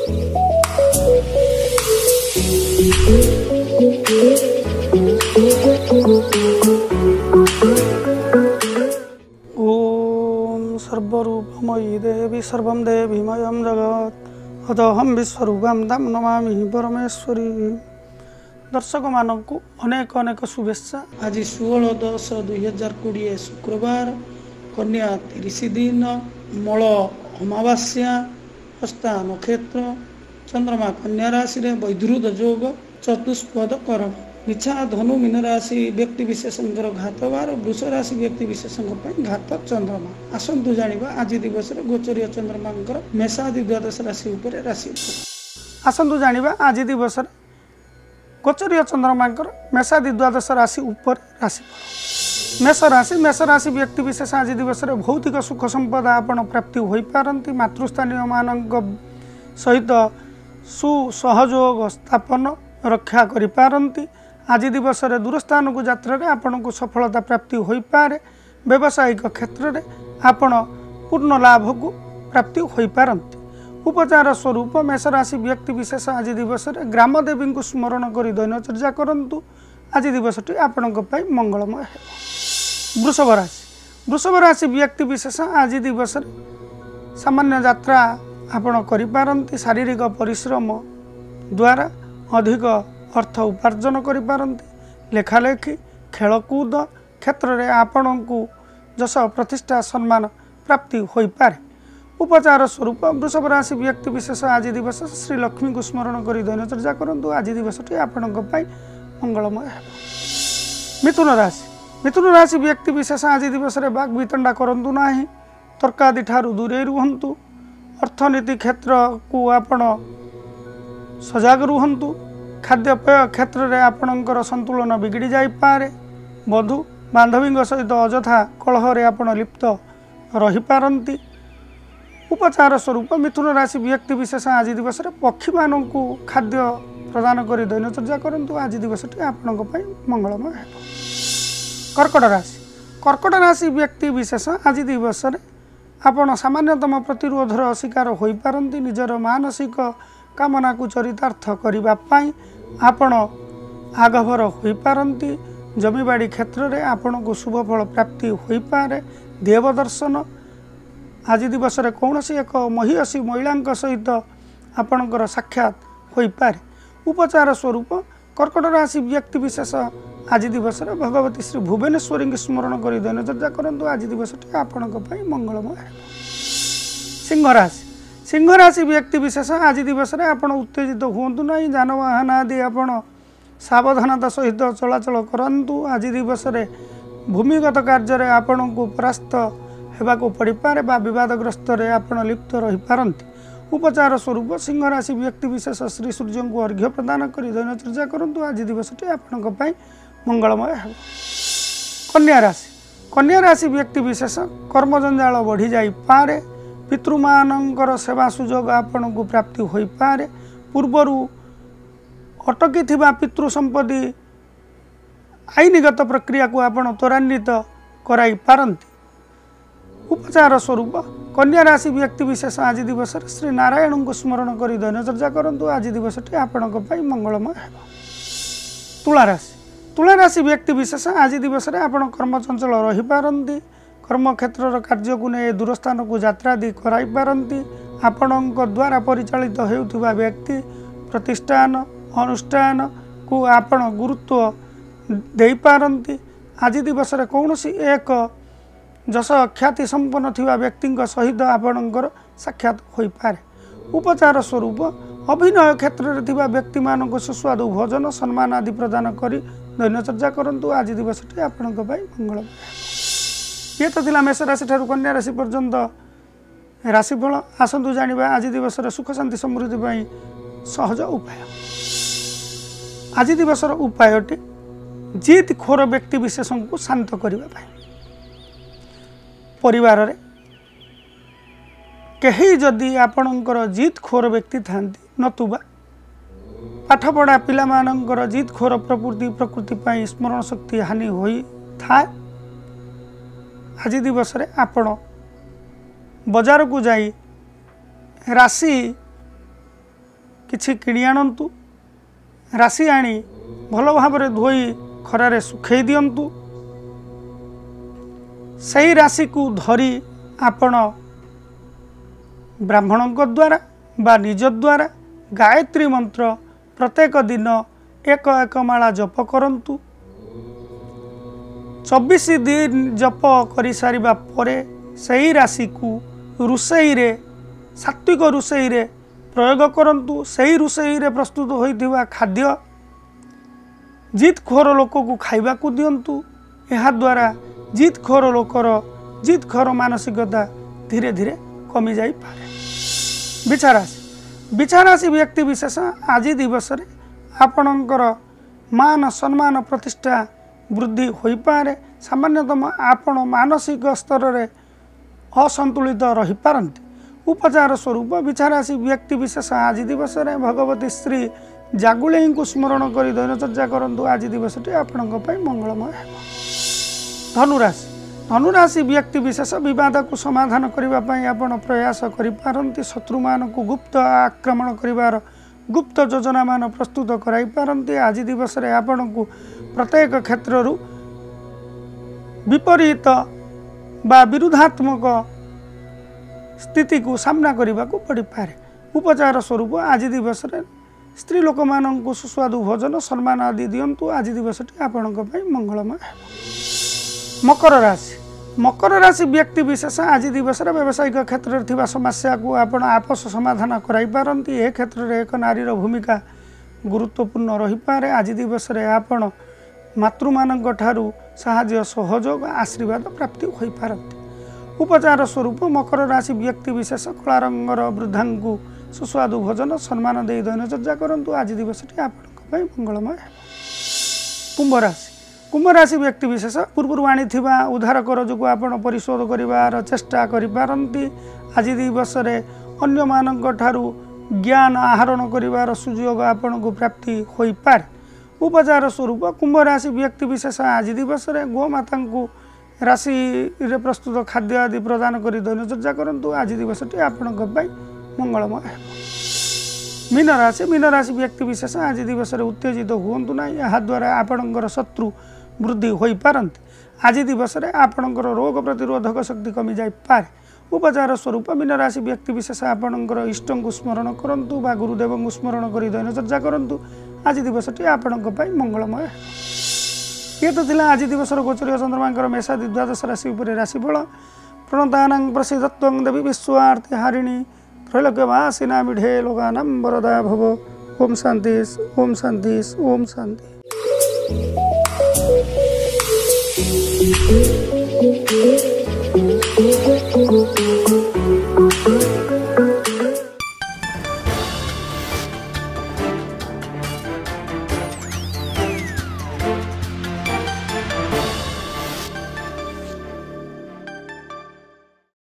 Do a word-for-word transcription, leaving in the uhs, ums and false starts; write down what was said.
ओम सर्वरूपमयी देवी सर्वं देवीमयं जगत् अदहं विश्वरूपं तं नमामि परमेश्वरी। दर्शक मानक अनेक अनेक शुभेच्छा। आज षोल दस दुई हजार कोड़े शुक्रवार कन्या तीस दिन मल अमावास्या हस्ता नक्षत्र चंद्रमा कन्या राशि रे वैद्युत योग चतुष्पद करण निछा धनु मीन राशि व्यक्ति विशेषकर घात बार वृष राशि व्यक्ति विशेषण घात चंद्रमा। आसतु जानिबा आज दिवस गोचरीय चंद्रमा मेषादि द्वादश राशि उपर राशि आसतु जानिबा आज दिवस गोचरीय चंद्रमा मेषादि द्वादश राशि उपर राशि मेष राशि मेष राशि व्यक्ति विशेष आज दिवस भौतिक सुख संपदा आपण प्राप्ति हो पारती। मातृस्थानीय मानक सहित सुसहयोग स्थापन रक्षा करि पारंती। आज दिवस दूरस्थान को यात्रा रे आपण को सफलता प्राप्ति हो पारे। व्यावसायिक क्षेत्र में आपण पूर्ण लाभ को प्राप्ति हो पारंती। उपचार स्वरूप मेष राशि व्यक्ति विशेष आज दिवस ग्राम देवी को स्मरण कर दैनचर्या करंतु। आज दिवसटी आपण मंगलमय है। वृषभ राशि वृषभ राशि व्यक्ति विशेष आज दिवस सामान्य यात्रा आपण करि पारंती। शारीरिक परिश्रम द्वारा अधिक अर्थ उपार्जन करि पारंती। लेखालेखी खेलकूद क्षेत्र में आपण को जस प्रतिष्ठा सम्मान प्राप्ति हो पारे। उपचार स्वरूप वृषभ राशि व्यक्ति विशेष आज दिवस श्री लक्ष्मी को स्मरण कर दैनचर्या करंतु। आज दिवसटी आपण मंगलमय है। मिथुन राशि मिथुन राशि व्यक्ति विशेष आज दिवस बाग वितंडा करंतु नाही। तर्कादि ठारू दूरे रुहंतु। अर्थनीति क्षेत्र को आपण सजग रुहंतु। खाद्यपेय क्षेत्र में आपणकर संतुलन बिगड़ी जाई पारे। बधु बांधवी सहित अजथा कलह रे आपण लिप्त रही पारंती। उपचार स्वरूप मिथुन राशि व्यक्ति विशेष आज दिवस पक्षी मान को खाद्य प्रदान कर दैनचर्या करंतु। आज दिवसटी आपण मंगलमय है। कर्कट राशि कर्कट राशि व्यक्ति विशेष आज दिवस आपण सामान्यतम प्रतिरोधर शिकार हो पारंती। निजर मानसिक कामना को चरितार्थ करने आपण आगभर हो पारंती। जमीबाड़ी क्षेत्र में आपण को शुभ फल प्राप्ति हो पारे। देवदर्शन आज दिवस कौन सी एक महिषी महिला सहित आपणकर साक्षात हो पारे। उपचार स्वरूप कर्कट राशि व्यक्ति विशेष आज दिवस भगवती श्री भुवनेश्वरी स्मरण कर दैनचर्या करंतु। आज दिवसटी आपण मंगलमय है। सिंह राशि सिंह राशि व्यक्ति विशेष आज दिवस आपण उत्तेजित हूँ ना। जानवाहन आदि आपण सावधानता सहित चलाचल करंतु। आज दिवस भूमिगत कार्य आपण को परास्त होगाक पड़ पारे बा विवादग्रस्त आपण लिप्त रही पारंती। उपचार स्वरूप सिंह राशि व्यक्ति विशेष श्री सूर्य को अर्घ्य प्रदान कर दैनचर्या करंतु। आज दिवसटी आपण मंगलमय है। कन्या राशि कन्या राशि व्यक्ति विशेष कर्मजंजाल बढ़ी जाई पारे। पितृमानंकर सेवा सुजोग आपण को प्राप्ति हो पारे। पूर्वर अटकी थिबा पितृ संपत्ति आईनगत प्रक्रिया को आपण त्वरान्वित कराई पारंती। उपचार स्वरूप कन्या राशि व्यक्ति विशेष आज दिवस श्री नारायण को स्मरण कर दैनचर्या करंतु। आज दिवसटी आपण मंगलमय है। तुला राशि तुला राशि व्यक्ति विशेष आज दिवस आपण कर्मचंचल रही पारंती। कर्म क्षेत्र कार्य को नहीं दूरस्थान को यात्रा दी कराई पारंती। आपण द्वारा परिचालित होउथिबा व्यक्ति प्रतिष्ठान अनुष्ठान को आपण गुरुत्व दे पारंती। आज दिवस कौन सी एक जस ख्याति संपन्न थिबा व्यक्ति सहित आपणकर साक्षात हो पारे। उपचार स्वरूप अभिनय क्षेत्र में थिबा व्यक्ति मान सुस्वादु भोजन सम्मान आदि प्रदान करी दैनचर्या करंतु। आज दिवसटी आपण मंगलमय। ये तो थिला मेष राशि ठारू कन्या राशि पर्यंत राशिफल। आसतु जानिबा आज दिवस सुख शांति समृद्धि पाई सहज उपाय। आज दिवस उपायटी जीत खोर व्यक्ति विशेष को शांत करने। परिवार रे कहीं जदि आपणकर जीत खोर व्यक्ति था नतुबा पाठपढ़ा पिलामानंकर जीत खोर प्रकृति प्रकृति पाई स्मरण शक्ति हानि होई था। आज दिवस रे आपण बजार को जाई राशि किछि किणी आणंतु राशि आनी भल भाव धोई खरारे सुखई दियंतु सही राशि को धरी आपण ब्राह्मण द्वारा बा निज द्वारा गायत्री मंत्र प्रत्येक दिन एक एक माला जप करंतु चौबीस दिन जप कर सारिबा परे सही राशि को रुसई रे सात्विक रुसई रे प्रयोग करंतु सही रुसई रे प्रस्तुत होइथिबा खाद्य जीत खोर लोक को खाइबा को दियंतु एहा द्वारा जीत खोर लोकर जीत खोर मानसिकता धीरे धीरे कमी जाई पारे। बिचाराशि बिचाराशि व्यक्ति विशेष आज दिवस रे आपणकर मान सम्मान प्रतिष्ठा वृद्धि होई पारे। सामान्यतम आपण मानसिक स्तर रे असंतुलित रही पारंती। उपचार स्वरूप बिचाराशि व्यक्ति विशेष आज दिवस रे भगवती श्री जागुले को स्मरण कर दैनचर्या करंतु आज दिवसटी आपणक पई मंगलमय है। धनुराशि धनुराशि व्यक्ति विशेष विवाद को समाधान करने आपण प्रयास करिपारंती। शत्रु मान को गुप्त आक्रमण करिवार गुप्त योजना मान प्रस्तुत कराई पारंती। आज दिवस रे आपण को प्रत्येक क्षेत्र विपरीत बा विरुद्धात्मक स्थिति को सामना करने को पड़ पारे। उपचार स्वरूप आज दिवस रे स्त्री लोक मान को सुस्वादु भोजन सम्मान आदि दियंतु। आज दिवसटी आपणक पई मंगलमय है। मकर राशि मकर राशि व्यक्ति विशेष आज दिवस व्यावसायिक क्षेत्र में थिबा समस्या को आपण आपस समाधान कराई पारंती। ए क्षेत्र में एक नारीर भूमिका गुरुत्वपूर्ण रही पारे। आज दिवस आपण मातृमानक ठारू साहाय्य सहयोग आशीर्वाद प्राप्ति होई पारंती। उपचार स्वरूप मकर राशि व्यक्ति विशेष कला रंगर वृद्धा को सुस्वादु भोजन सम्मान दे दैनचर्या करंतु। आज दिवसटी आपणक पई मंगलमय है। कुंभ राशि कुंभ राशि व्यक्ति विशेष पूर्व आनी उद्धार कर जो आपण परिशोध कर चेष्टा करिपारंती। आज दिवस रे अन्य मानक ठारू ज्ञान आहरण करिवार सुयोग आपण को प्राप्ति होई पार। उपचार स्वरूप कुंभ राशि व्यक्ति विशेष आज दिवस रे गोमाता को राशि रे प्रस्तुत खाद्य आदि प्रदान कर दैनचर्या करंतु। आज दिवसटी आपणक पई मंगलमय है। मीन राशि मीन राशि व्यक्ति विशेष आज दिवस रे उत्तेजित हुअंतु ना। यह द्वारा आपणकर शत्रु वृद्धि होई पारंती। आज दिवस रे आपणकर रोग प्रतिरोधक शक्ति कमी जाई पारे। उपचार स्वरूप मीन राशि व्यक्ति विशेष आपणकर इष्ट को स्मरण करंतु बा गुरुदेव को स्मरण कर दैनचर्या करंतु। आज दिवसटी आपणक पई मंगलमय है। ये तो थिला आज दिवस गोचरीय चंद्रमांकर मेषादि द्वादश राशि उपर राशिफल। प्रणतानां प्रसीदत्वं देवी विश्वार्ति हारिणी त्रैलोक्यवासिना मिढे लोकानां वरदा भव। ओम शांति ओम शांति ओम शांति। Thank you.